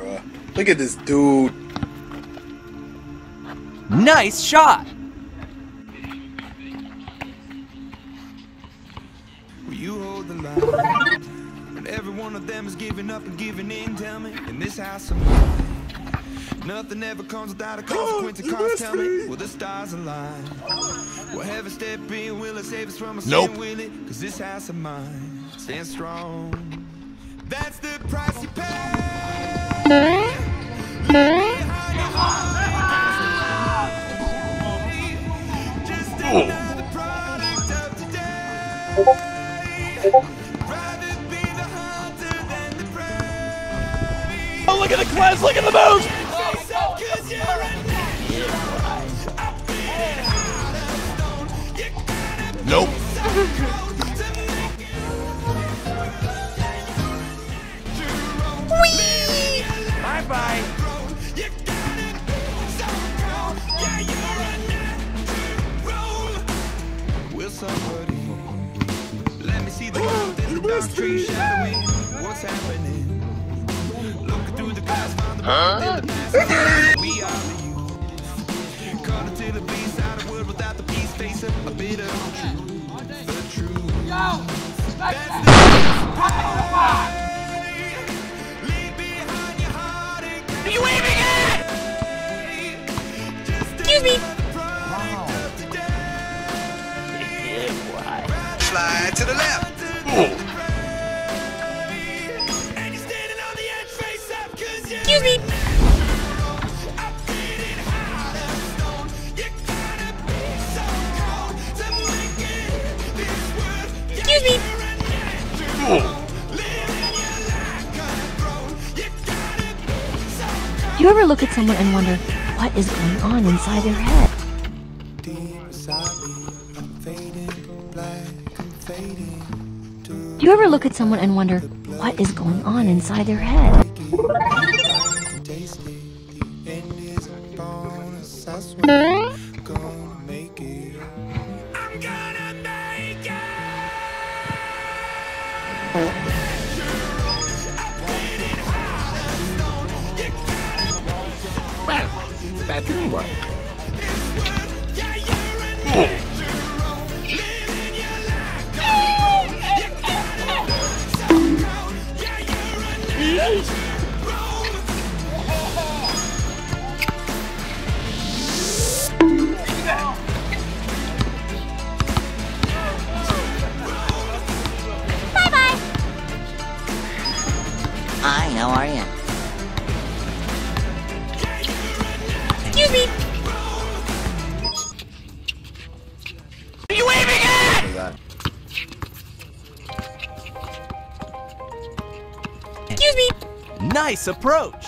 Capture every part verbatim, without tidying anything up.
bro. Look at this dude. Nice shot. Will you hold the line? When every one of them is giving up and giving in, tell me, in this house of mine, nothing ever comes without a consequence. And cause, tell me, will the stars align? Will heaven step in? Will it save us from a nope. sin? Will it? Cause this house of mine stands strong. That's the price you pay. Just another product of today. Rather be the hunter than the prey. Oh, look at the class, look at the moves! Nope. Bye bye. Will somebody let me see the world in the dark tree shadowing what's happening? Looking through the glass, found the moment in the past. We are the youth. Caught until the beast out of world without the peace, facing a bit of the truth. The truth. That's the leave behind your heart and Are you waving at? excuse me. Slide to the left. Excuse me. Excuse me. Do you ever look at someone and wonder what is going on inside their head? Do you ever look at someone and wonder what is going on inside their head? Bad what? Bye-bye! Hi, how are you? Excuse me. Are you waving at? Oh my God. Excuse me. Nice approach.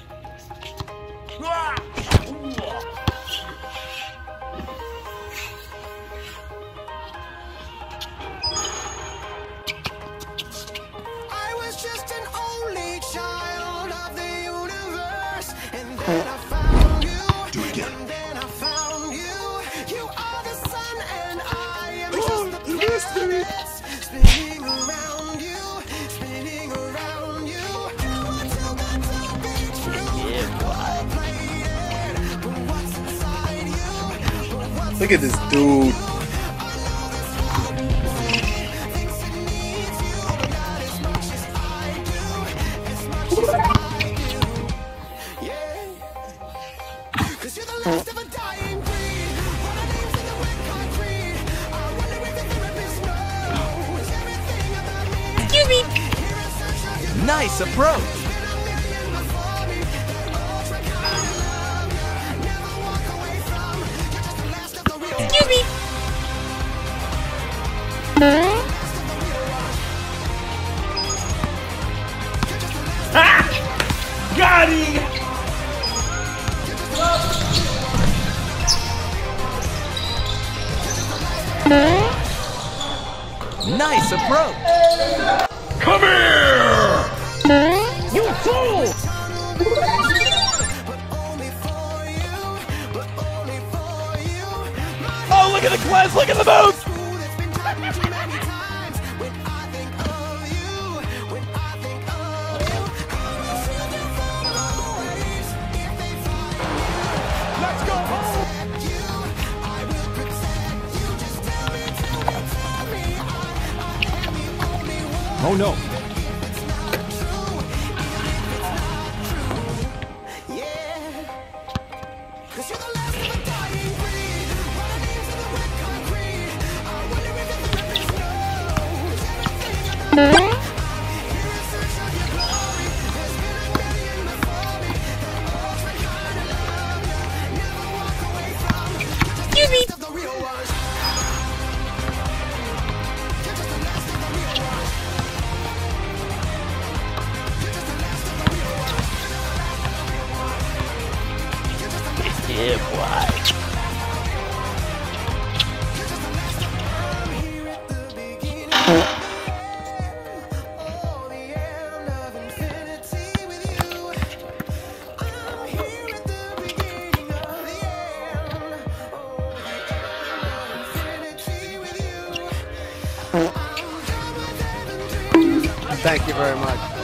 I was just an only child of the universe, and then I found you. Do it again. And then I found you. You are the sun, and I am just the mystery. planets spinning around you, spinning around you. You are too good to be true. All played, but what's inside you? But what's Look at this dude. Cause you're the last of a dying breed. What our names in the wet concrete. I wonder if the therapist knows everything about me. Excuse me. Here in search of you. Nice approach. Been a million before me. They're all trying to love you. Never walk away from. You're just the last of the real. Excuse me. Got him! Nice approach. Come here! You fool! Oh, look at the class, look at the moves! Oh no. Yeah, boy. Thank you very much.